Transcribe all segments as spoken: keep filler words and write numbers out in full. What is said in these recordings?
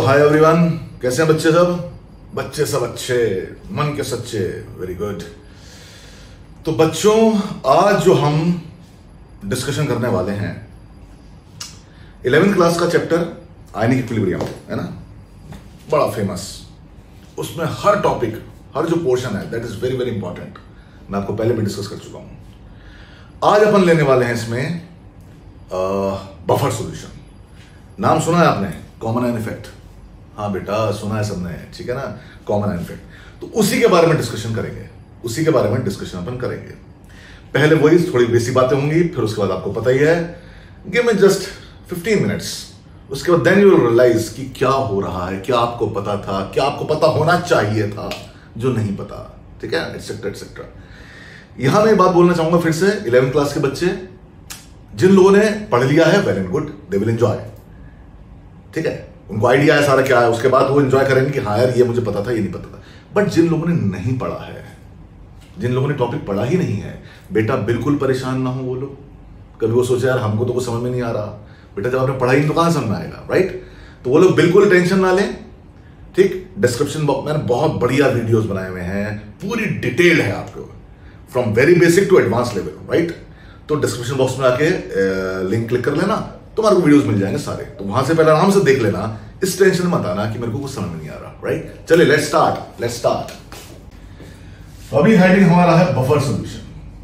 Hi everyone, कैसे हैं बच्चे सब? बच्चे सब अच्छे, मन के सच्चे, वेरी गुड। तो बच्चों, आज जो हम डिस्कशन करने वाले हैं इलेवेंथ क्लास का चैप्टर आयनिक इक्विलिब्रियम है ना, बड़ा फेमस। उसमें हर टॉपिक, हर जो पोर्शन है that is very very important. मैं आपको पहले भी डिस्कस कर चुका हूं। आज अपन लेने वाले हैं इसमें बफर सॉल्यूशन। नाम सुना है आपने, कॉमन आयन इफेक्ट? हाँ बेटा, सुना है सबने, ठीक है ना, कॉमन आयन इफेक्ट। तो उसी के बारे में डिस्कशन करेंगे, उसी के बारे में डिस्कशन अपन करेंगे। पहले वही थोड़ी बेसिक बातें होंगी, फिर उसके बाद आपको पता ही है, give me just fifteen minutes. उसके बाद देन यू विल रियलाइज कि क्या हो रहा है, क्या आपको पता था, क्या आपको पता होना चाहिए था जो नहीं पता, ठीक है, एटसेट्रा एटसेट्रा। यहां मैं बात बोलना चाहूंगा फिर से, इलेवेंथ क्लास के बच्चे जिन लोगों ने पढ़ लिया है, well and good, they will enjoy, ठीक है, उनको आइडिया है सारा क्या है, उसके बाद वो एंजॉय करेंगे कि हाँ यार ये मुझे पता था, ये नहीं पता था। बट जिन लोगों ने नहीं पढ़ा है, जिन लोगों ने टॉपिक पढ़ा ही नहीं है, बेटा बिल्कुल परेशान ना हो वो लोग। कभी वो सोचे यार हमको तो कुछ समझ में नहीं आ रहा, बेटा जब आपने पढ़ाई तो कहां समझ में आएगा, राइट? तो वो लोग बिल्कुल टेंशन ना लें, ठीक। डिस्क्रिप्शन बॉक्स मैंने बहुत बढ़िया वीडियोस बनाए हुए हैं, पूरी डिटेल है आपको, from very basic to advance level, right? तो डिस्क्रिप्शन बॉक्स में आके लिंक क्लिक कर लेना, तुम्हारे को वीडियोस मिल जाएंगे सारे। तो वहां से पहले आराम से देख लेना, इस टेंशन मत आना कि मेरे को कुछ समझ में नहीं आ रहा, राइट? चलिए लेट्स स्टार्ट लेट्स स्टार्ट तो अभी हेडिंग हमारा है बफर सॉल्यूशन।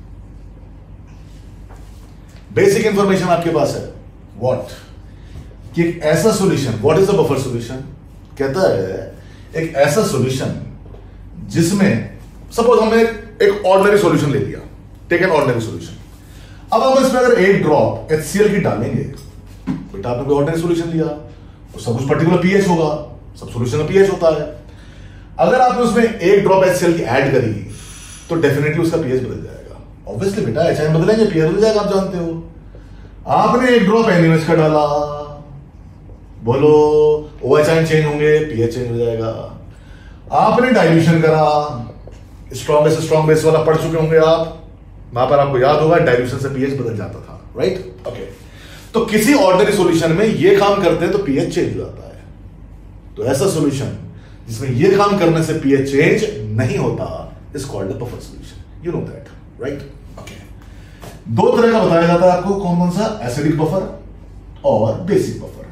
बेसिक इंफॉर्मेशन आपके पास है, व्हाट, कि एक ऐसा solution, what is the buffer solution? कहता है एक ऐसा सॉल्यूशन जिसमें सपोज हमने एक ऑर्डिनरी सॉल्यूशन ले लिया, टेक एन ऑर्डिनरी सॉल्यूशन। अब हम इसमें अगर एक ड्रॉप एचसीएल की डालेंगे, बेटा आपने कोई ऑर्डिनरी सॉल्यूशन लिया, सब कुछ पर्टिकुलर पीएच होगा, सब सॉल्यूशन का पीएच होता है। अगर आपने उसमें एक ड्रॉप एचसीएल की ऐड करी तो डेफिनेटली उसका पीएच बदल जाएगा। ऑब्वियसली बेटा, एचआईएन बदलेंगे, पीएच बदल जाएगा, आप जानते हो। आपने एक ड्रॉप एनएमएच का डाला, बोलो ओएचआईएन चेंज होंगे, पीएच चेंज हो जाएगा। आपने डाइल्यूशन करा, स्ट्रॉन्ग बेस स्ट्रॉन्ग बेस वाला पढ़ चुके होंगे आप, वहां पर आपको याद होगा डाइल्यूशन से पीएच बदल जाता था, राइट? ओके, तो किसी ऑर्डिनरी सॉल्यूशन में ये काम करते हैं तो पीएच चेंज हो जाता है। तो ऐसा सॉल्यूशन जिसमें ये काम करने से पीएच चेंज नहीं होता is called the buffer solution. You know that, right? Okay, दो तरह का बताया जाता है आपको, कौन कौन सा? एसिडिक बफर और बेसिक बफर,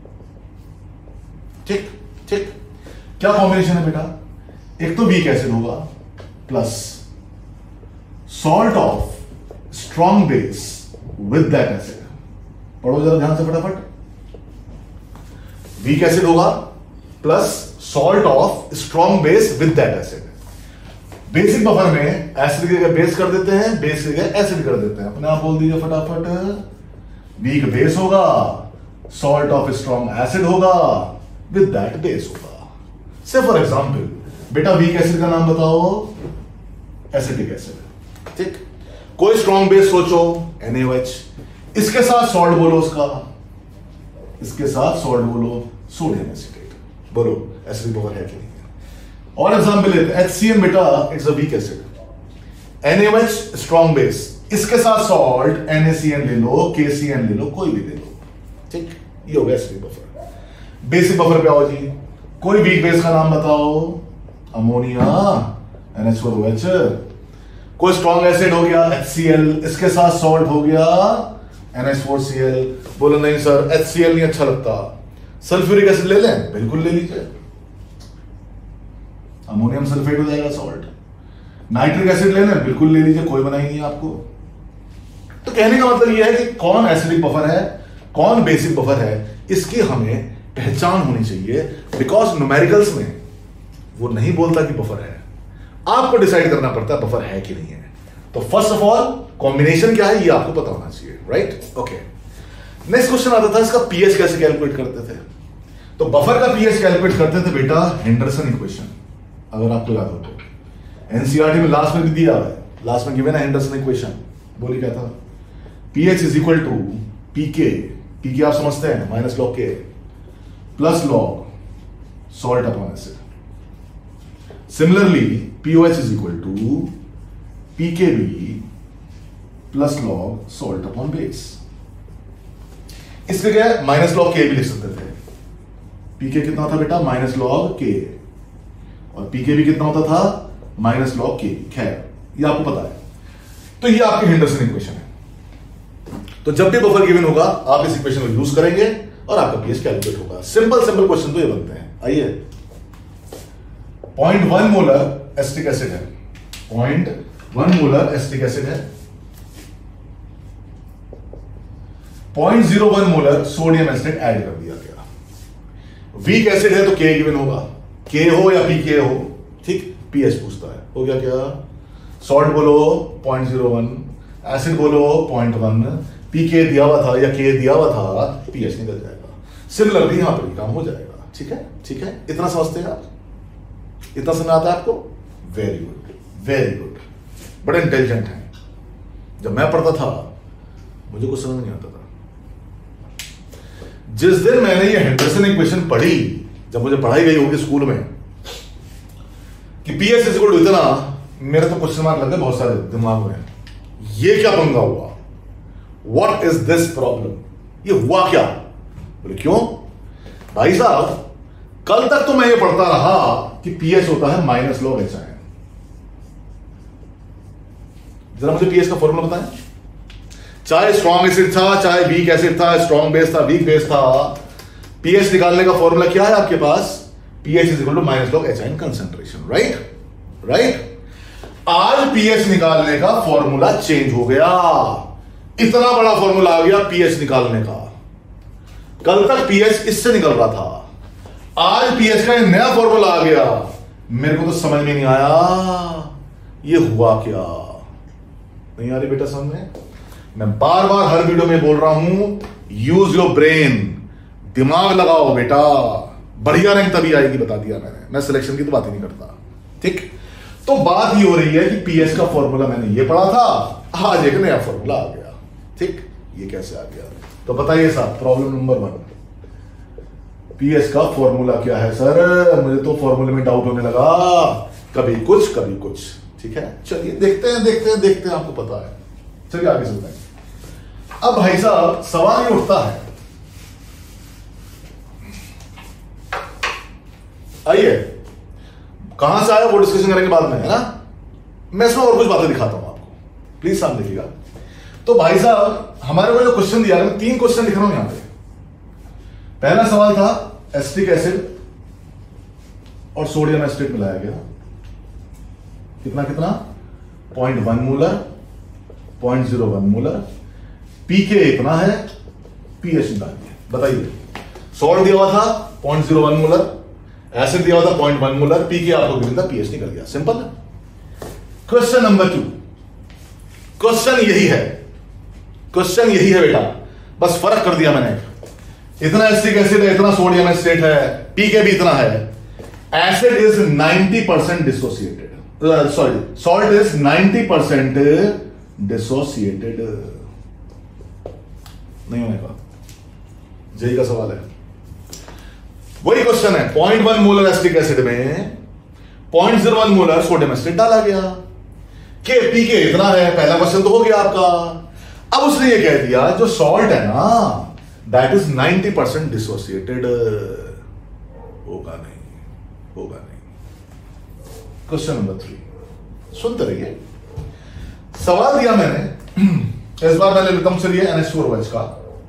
ठीक ठीक। क्या कॉम्बिनेशन है बेटा? एक तो वीक एसिड होगा plus salt of strong base with that acid. पढ़ो जरा ध्यान से फटाफट। वीक एसिड होगा plus salt of strong base with that acid. Basic buffer में एसिड की जगह बेस कर देते हैं, बेस की जगह एसिड कर देते हैं। अपने आप बोल दीजिए फटाफट। वीक बेस होगा, सॉल्ट ऑफ स्ट्रॉन्ग एसिड होगा, विद दैट बेस होगा। से फॉर एग्जांपल बेटा वीक एसिड का नाम बताओ, एसिटिक एसिड, ठीक। कोई स्ट्रॉन्ग बेस सोचो, एनएओएच, इसके साथ सॉल्ट बोलो, उसका इसके साथ सॉल्ट बोलो, सोडियम एसिटेट। बोलो एसिडिक बफर है कि नहीं है? और एग्जांपल लेते हैं एचसीएन, बेटा it's a weak acid, NAOH strong base, इसके साथ सॉल्ट एनएसीएन ले लो, केसीएन ले लो, कोई भी ले लो, ठीक। ये हो गया एसिडिक बफर। बेसिक बफर पे आओ जी, कोई वीक बेस का नाम बताओ, ammonia NH four O H, कोई स्ट्रॉन्ग एसिड हो गया एचसीएल, इसके साथ सॉल्ट हो गया N H four C L. बोलो नहीं सर एचसीएल नहीं अच्छा लगता, सल्फ्यूरिक एसिड ले लें, बिल्कुल ले लीजिए, अमोनियम सल्फेट हो जाएगा सॉल्ट। नाइट्रिक एसिड ले लें, बिल्कुल ले लीजिए, कोई बनाई नहीं आपको। तो कहने का मतलब यह है कि कौन एसिडिक बफर है, कौन बेसिक बफर है, इसकी हमें पहचान होनी चाहिए। बिकॉज न्यूमेरिकल्स में वो नहीं बोलता कि बफर है, आपको डिसाइड करना पड़ता है बफर है कि नहीं है। तो फर्स्ट ऑफ ऑल कॉम्बिनेशन क्या है ये आपको पता होना चाहिए, राइट? ओके, नेक्स्ट क्वेश्चन आता था, इसका पीएच कैसे कैलकुलेट करते थे? तो बफर का पीएच कैलकुलेट करते थे बेटा हेंडरसन इक्वेशन, अगर आपको याद हो तो। एनसीईआरटी में लास्ट में भी दिया है, लास्ट में गिवन है हेंडरसन इक्वेशन। बोली क्या था? PH is equal to pK, pK आप समझते हैं, माइनस लॉग के plus log salt upon acid. Similarly, P O H is equal to P K B plus log salt upon base. इसके क्या माइनस लॉग के भी लिख सकते थे, पीके कितना था बेटा, माइनस लॉग के, और पीके भी कितना होता था, माइनस लॉग के। खैर ये आपको पता है। तो ये आपकी हेंडरसन इक्वेशन है। तो जब भी बफर गिवन होगा आप इस इक्वेशन को यूज करेंगे और आपका पीएच कैलकुलेट होगा। सिंपल सिंपल क्वेश्चन तो ये बनते हैं। आइए, point one molar acetic acid है, point one molar acetic acid है, point zero one molar sodium acid add कर दिया गया। वीक एसिड है तो के गिवन होगा, के हो या पीके हो, ठीक। पीएच पूछता है, हो गया क्या, सॉल्ट बोलो पॉइंट जीरो वन, एसिड बोलो पॉइंट वन, पीके दिया हुआ था या के दिया हुआ था, पीएच निकल जाएगा। सिमिलरली यहां पर भी काम हो जाएगा। ठीक है, ठीक है, इतना समझते हैं आप, इतना समझ आता है आपको? वेरी गुड, वेरी गुड, बड़े इंटेलिजेंट हैं। जब मैं पढ़ता था मुझे कुछ समझ नहीं आता था। जिस दिन मैंने ये हेंडरसन इक्वेशन पढ़ी, जब मुझे पढ़ाई गई होगी स्कूल में कि पीएच इज इक्वल टू इतना, मेरे तो क्वेश्चन मार्क लग गए बहुत सारे दिमाग में। ये क्या पंगा हुआ, व्हाट इज दिस प्रॉब्लम, ये हुआ क्या? बोले क्यों भाई साहब, कल तक तो मैं ये पढ़ता रहा कि पीएच होता है minus log H ion. जरा मुझे पीएच का फॉर्मूला बताएं। चाहे स्ट्रॉन्ग एसिड था, चाहे वीक एसिड था, स्ट्रॉन्ग बेस था, वीक बेस था, पीएच निकालने का फॉर्मूला क्या है आपके पास? PH is equal to minus log H ion concentration. Right, right. आज पीएच निकालने का फॉर्मूला चेंज हो गया, इतना बड़ा फॉर्मूला आ गया पीएच निकालने का। कल तक पीएच इससे निकल रहा था, आज पीएच का नया फॉर्मूला आ गया। मेरे को तो समझ में नहीं आया ये हुआ क्या। नहीं आ रही बेटा समझ में? मैं बार बार हर वीडियो में बोल रहा हूं, यूज योर ब्रेन, दिमाग लगाओ बेटा, बढ़िया रैंक तभी आएगी, बता दिया मैंने। मैं सिलेक्शन की तो बात ही नहीं करता, ठीक। तो बात ही हो रही है कि पीएच का फॉर्मूला मैंने ये पढ़ा था, आज एक नया फॉर्मूला आ गया, ठीक। ये कैसे आ गया? तो बताइए साहब, प्रॉब्लम नंबर वन, पीएच का फॉर्मूला क्या है सर? मुझे तो फॉर्मूले में डाउट होने लगा, कभी कुछ कभी कुछ, ठीक है। चलिए देखते हैं देखते हैं देखते हैं, आपको पता है। चलिए आगे चलते हैं। अब भाई साहब सवाल ये उठता है, आइए कहां से आया वो डिस्कशन करेंगे बाद में, है ना। मैं इसमें और कुछ बातें दिखाता हूं आपको, प्लीज सामने देखिएगा। तो भाई साहब हमारे को जो क्वेश्चन दिया, मैं तीन क्वेश्चन लिख रहा हूं यहां पे। पहला सवाल था एसिटिक एसिड और सोडियम एसिटेट मिलाया गया, कितना कितना, point one molar, point zero one molar, pK इतना है, पीएच निकालिए। बताइए, सॉल्ट दिया हुआ था point zero one molar, acid दिया हुआ था पॉइंट वन मोलर, पीके आपको गिवन था, पीएच निकल गया। सिंपल है। क्वेश्चन नंबर टू, क्वेश्चन यही है, क्वेश्चन यही है बेटा, बस फर्क कर दिया मैंने। इतना एसिटिक एसिड है, इतना सोडियम एसिटेट है, पीके भी इतना है। Acid is ninety percent dissociated, sorry salt is ninety percent dissociated. नहीं होने का, जेई का सवाल है। वही क्वेश्चन है, point one molar acetic acid में point zero one molar sodium acid डाला गया, के पीके इतना है। पहला क्वेश्चन तो हो गया आपका। अब उसने ये कह दिया जो सॉल्ट है ना, that is ninety percent dissociated. होगा नहीं, होगा नहीं। क्वेश्चन नंबर थ्री, सुनते रहिए। सवाल दिया मैंने, इस बार मैंने लिखता हूं, चलिए N H four O H का,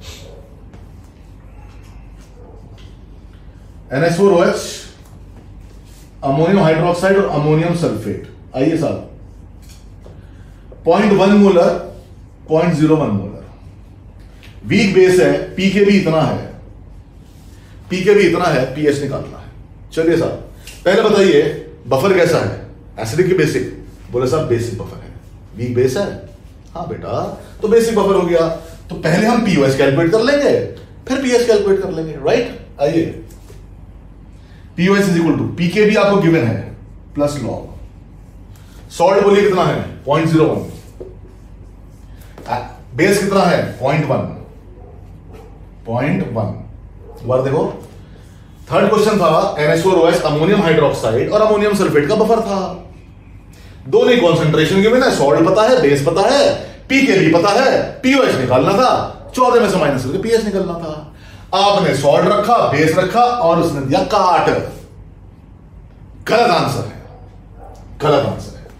N H four O H, ammonium hydroxide और अमोनियम सल्फेट। आइए साहब, point one molar, point zero one molar, weak base है, पीके भी इतना है, पीके भी इतना है, पीएच निकालना है। चलिए साहब, पहले बताइए बफर कैसा है, एसिडिक की बेसिक? बोले साहब बेसिक बफर है। वीक बेस है, हाँ बेटा, तो बेसिक बफर हो गया। तो पहले हम पीओएच कैलकुलेट कर लेंगे, फिर पीएच कैलकुलेट कर लेंगे, राइट। आइए, pOH is equal to, pK भी आपको गिवन है, प्लस लॉग, सॉल्ट बोलिए कितना है, पॉइंट जीरो वन, बेस कितना है, पॉइंट वन, पॉइंट वन। बार देखो, थर्ड क्वेश्चन था N H four O H, ammonium hydroxide और अमोनियम सल्फेट का बफर था। दोनों कॉन्सेंट्रेशन गिवन है, सॉल्ट पता है, बेस पता है, पीके भी पता है, पीओएच निकालना था, चौदह में से माइनस करके पीएच निकालना था। आपने सॉल्ट रखा, बेस रखा और उसने दिया काट। गलत आंसर है, गलत आंसर है।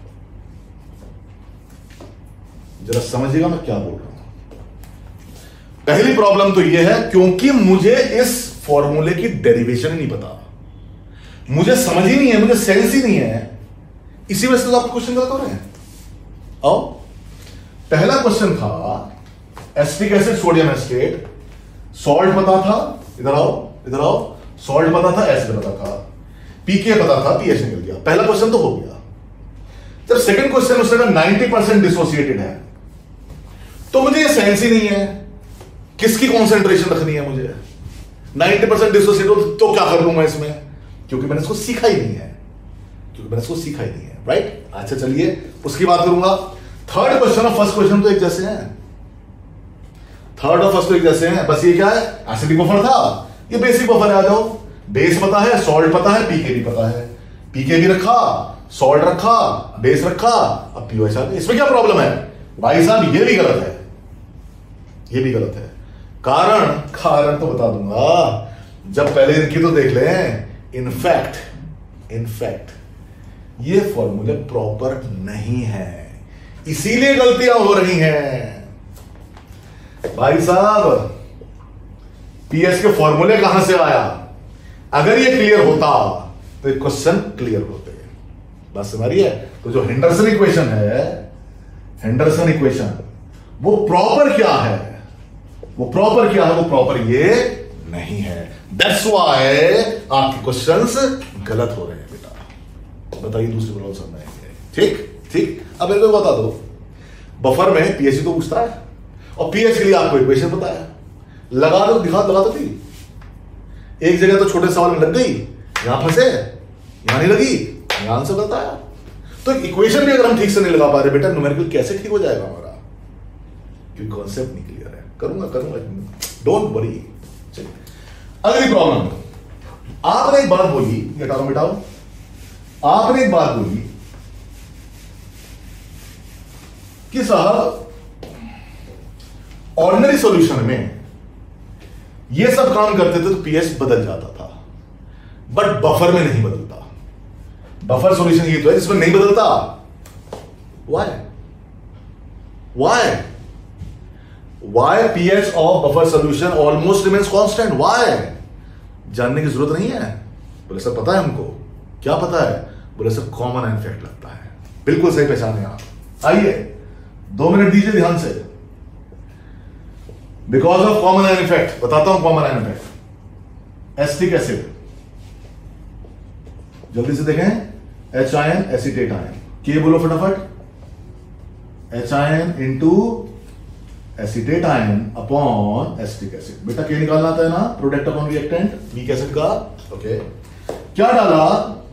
जरा समझिएगा मैं क्या बोल रहा हूं। पहली प्रॉब्लम तो यह है क्योंकि मुझे इस फॉर्मूले की डेरिवेशन ही नहीं पता, मुझे समझ ही नहीं है, मुझे सेंस ही नहीं है, इसी वजह से तो आपके क्वेश्चन गलत हो रहे हैं। आओ, पहला क्वेश्चन था acetic acid sodium acetate, salt पता था, इधर आओ इधर आओ, सॉल्ट पता था, एसिड पता था, पीके पता था, पीएच निकल गया। पहला क्वेश्चन तो हो गया। जब सेकंड क्वेश्चन उसने कहा नाइंटी परसेंट डिसोसिएटेड है, तो मुझे ये सेंस ही नहीं है किसकी कॉन्सेंट्रेशन रखनी है। मुझे नाइंटी परसेंट डिसोसिएटेड तो क्या कर लूंगा इसमें, क्योंकि मैंने इसको सीखा ही नहीं है, क्योंकि मैंने इसको सीखा ही नहीं है। राइट, अच्छा चलिए उसकी बात करूंगा। थर्ड क्वेश्चन और फर्स्ट क्वेश्चन तो एक जैसे हैं, थर्ड और फर्स्ट तो एक जैसे हैं, बस ये क्या है, एसिडिक बफर था, ये बेसिक बफर है। आ जाओ, बेस पता है, सॉल्ट पता है, पीके भी पता है, पीके भी रखा, सॉल्ट रखा, बेस रखा, अब पीओएच आ गया। इसमें क्या प्रॉब्लम है भाई साहब? ये भी गलत है, ये भी गलत है। कारण कारण तो बता दूंगा, जब पहले इनकी तो देख लें। इनफैक्ट इनफैक्ट ये फॉर्मूले प्रॉपर नहीं है, इसीलिए गलतियां हो रही हैं भाई साहब। पीएच के फॉर्मूले कहां से आया? अगर ये क्लियर होता तो ये क्वेश्चन क्लियर होते। बस हमारी है तो जो हेंडरसन इक्वेशन है, हेंडरसन इक्वेशन वो प्रॉपर क्या है, वो प्रॉपर क्या है, वो प्रॉपर ये नहीं है। दैट्स व्हाई आपके क्वेश्चंस गलत हो रहे हैं बेटा। बताइए दूसरी प्रॉब्लम समझ आएंगे। ठीक ठीक, अब मेरे को बता दो, बफर में पीएच तो पूछता है और पीएच के लिए आपको इक्वेशन पता है, लगा दो, दिखा लगा दो। थी एक जगह तो छोटे सवाल में लग गई, यहां फंसे, यहां नहीं लगी, यहां आंसर बताया। तो इक्वेशन भी अगर हम ठीक से नहीं लगा पा रहे बेटा, न्यूमेरिकल कैसे ठीक हो जाएगा हमारा? क्योंकि कॉन्सेप्ट नहीं क्लियर है। करूंगा करूंगा, डोंट वरी। अगली प्रॉब्लम, आपने एक बात बोली, हटाओ मिटाओ, आपने एक बात बोली कि साहब ऑर्डिनरी सॉल्यूशन में ये सब काम करते थे तो पीएच बदल जाता था, बट बफर में नहीं बदलता। बफर सॉल्यूशन ये तो है जिसमें नहीं बदलता। Why why why pH of buffer solution almost remains constant? Why? जानने की जरूरत नहीं है। बोले सर पता है हमको। क्या पता है? बोले सर कॉमन एंड फैक्ट लगता है। बिल्कुल सही पहचाने आप। आइए दो मिनट दीजिए ध्यान से। Because of common and effect बताता हूं। Common and effect, acetic acid, जल्दी से देखें, H ion acetate ion, K बोलो फटाफट। H ion into acetate ion upon acetic acid. बेटा के निकालना आता है ना, product upon reactant weak acid का। ओके, क्या डाला?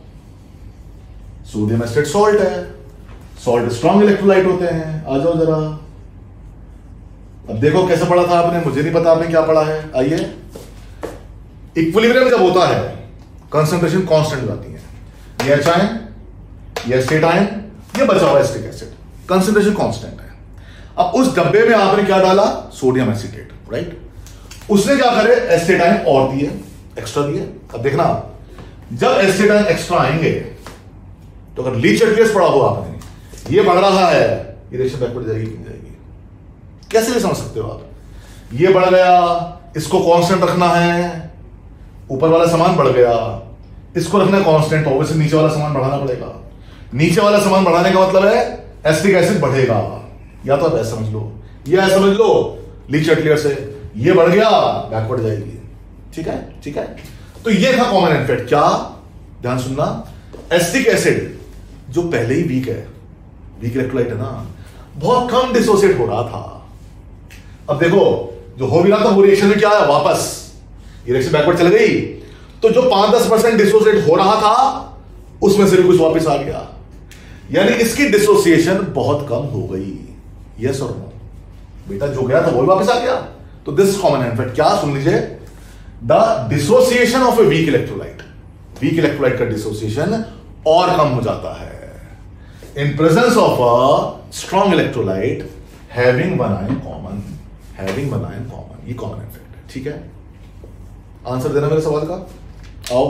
सोडियम एसिटेट सॉल्ट है, सॉल्ट स्ट्रॉन्ग इलेक्ट्रोलाइट होते हैं। आ जाओ जरा, अब देखो कैसे पढ़ा था आपने, मुझे नहीं पता आपने क्या पढ़ा है। आइए, इक्विलिब्रियम जब होता है कंसंट्रेशन कांस्टेंट जाती है। ये एच आयन, ये एसिटेट आयन, ये बचा हुआ एसिटिक एसिड, कंसंट्रेशन कांस्टेंट है। अब उस डब्बे में आपने क्या डाला? Sodium acetate, right. उसने क्या करे? एसिटेट आयन और दिए, एक्स्ट्रा दिए। अब देखना, जब एसिटेट आयन एक्स्ट्रा आएंगे तो अगर लीच एटलियस पढ़ा हो आपने, ये बढ़ रहा है, ये रिएक्शन बैकवर्ड जाएगी नहीं जाएगी? कैसे भी समझ सकते हो आप? ये बढ़ गया, इसको कांस्टेंट रखना है, ऊपर वाला सामान बढ़ गया, इसको रखना कांस्टेंट, ऑब्वियसली नीचे वाला सामान बढ़ाना पड़ेगा। नीचे वाला सामान बढ़ाने का मतलब है एसिटिक एसिड बढ़ेगा। या तो आप ऐसा समझ लो, ये ऐसा समझ लो, लीच एटलियर से ये बढ़ गया, बैकवर्ड जाएगी। ठीक है ठीक है। तो ये था कॉमन एंड इफेक्ट। क्या? ध्यान सुनना, एसिटिक एसिड जो पहले ही वीक है, वीक इलेक्ट्रोलाइट है ना, बहुत कम डिसोसिएट हो रहा था। अब देखो, जो हो भी रहा था वो रिएक्शन में क्या आया? वापस ये रिएक्शन बैकवर्ड चल गई, तो जो पांच दस परसेंट डिसोसिएट हो रहा था उसमें से भी कुछ वापस आ गया, यानी इसकी डिसोसिएशन बहुत कम हो गई। यस और नो? बेटा जो गया था वो भी वापस आ गया। तो दिस कॉमन एंड इफेक्ट। क्या? सुन लीजिए, the dissociation of a weak electrolyte, weak electrolyte का डिसोसिएशन और कम हो जाता है in presence of a strong electrolyte having one ion common, having one ion common. ये कॉमन इफेक्ट है। ठीक है, आंसर देना मेरे सवाल का। आओ,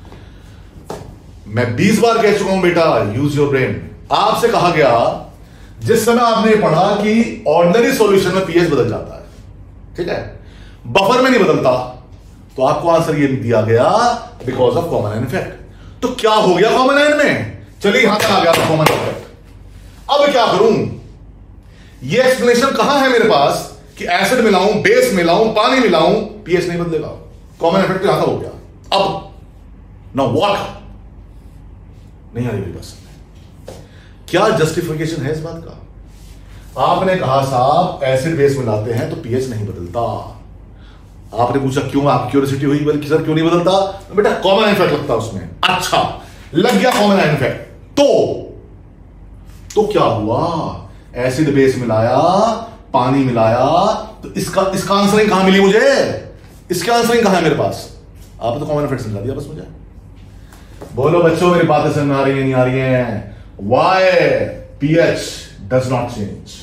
मैं बीस बार कह चुका हूं बेटा, यूज योर ब्रेन। आपसे कहा गया जिस समय आपने पढ़ा कि ऑर्डिनरी सॉल्यूशन में पीएच बदल जाता है, ठीक है, बफर में नहीं बदलता, तो आपको आंसर ये दिया गया because of common ion effect. तो क्या हो गया कॉमन आयन में? चलिए यहां तक आ गया था कॉमन इफेक्ट। अब क्या करूं? ये एक्सप्लेनेशन कहां है मेरे पास कि एसिड मिलाऊं, बेस मिलाऊं, पानी मिलाऊं, पीएच नहीं बदलेगा। कॉमन इफेक्ट तो यहां तक हो गया। अब नाउ व्हाट? नहीं आ रही मेरी बात समझ? क्या जस्टिफिकेशन है इस बात का? आपने कहा साहब एसिड बेस मिलाते हैं तो पीएच नहीं बदलता। आपने पूछा क्यों? आप क्यूरियोसिटी हुई बल्कि सर क्यों नहीं बदलता? तो बेटा कॉमन आयन इफेक्ट लगता है उसमें। अच्छा, लग गया कॉमन आयन इफेक्ट। तो तो क्या हुआ? एसिड बेस मिलाया, पानी मिलाया, तो इसका इसका आंसरिंग कहां मिली मुझे? इसका आंसरिंग कहां है मेरे पास? आपने तो कॉमन इफेक्ट समझा दिया बस मुझे। बोलो बच्चों, मेरी बातें समझ में आ रही है नहीं आ रही है? Why pH does not change?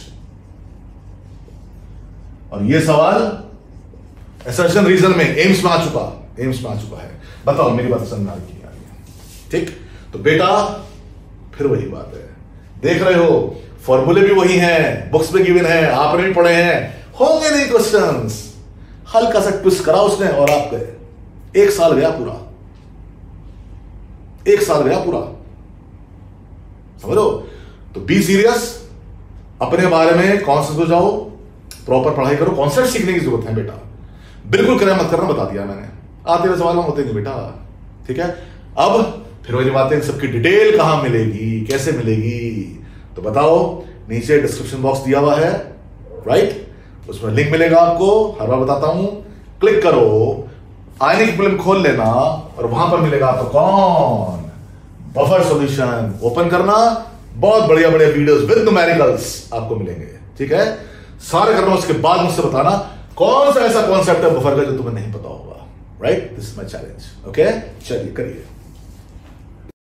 और ये सवाल असर्शन रीजन में एम्स में आ चुका एम्स में आ चुका है। बताओ मेरी बात समझ में आ रही है? ठीक, तो बेटा फिर वही बात है, देख रहे हो फॉर्मूले भी वही हैं, बुक्स में गिवन है, आपने भी पढ़े हैं, होंगे नहीं क्वेश्चंस। हल्का सा ट्विस्ट करा उसने और आप गए। एक साल गया पूरा, एक साल गया पूरा, समझो। तो बी सीरियस, अपने बारे में कॉन्सेप्ट हो जाओ, प्रॉपर पढ़ाई करो, कॉन्सेप्ट सीखने की जरूरत है बेटा। बिल्कुल क्रैम मत करना, बता दिया मैंने। आते हुए सवाल होते नहीं बेटा, ठीक है। अब फिर वही बातें, सबकी डिटेल कहां मिलेगी, कैसे मिलेगी, तो बताओ। नीचे डिस्क्रिप्शन बॉक्स दिया हुआ है, राइट, उसमें लिंक मिलेगा आपको, हर बार बताता हूं। क्लिक करो, आयनिक फिल्म खोल लेना और वहां पर मिलेगा आपको कौन? Buffer solution. ओपन करना, बहुत बढ़िया बढ़िया वीडियोस विद न्यूमेरिकल्स आपको मिलेंगे, ठीक है। सारे करना, उसके बाद मुझसे बताना कौन सा ऐसा कॉन्सेप्ट है बफर का जो तुम्हें नहीं पता होगा, right. This is my challenge, okay. चलिए करिए।